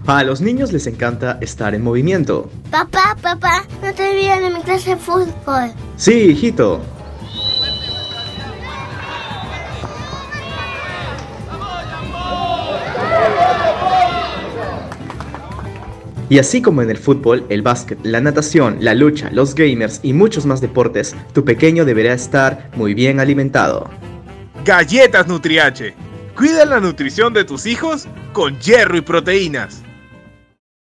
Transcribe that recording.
A los niños les encanta estar en movimiento. Papá, no te olvides de mi clase de fútbol. Sí, hijito. Y así como en el fútbol, el básquet, la natación, la lucha, los gamers y muchos más deportes, tu pequeño deberá estar muy bien alimentado. Galletas Nutriache. Cuida la nutrición de tus hijos con hierro y proteínas.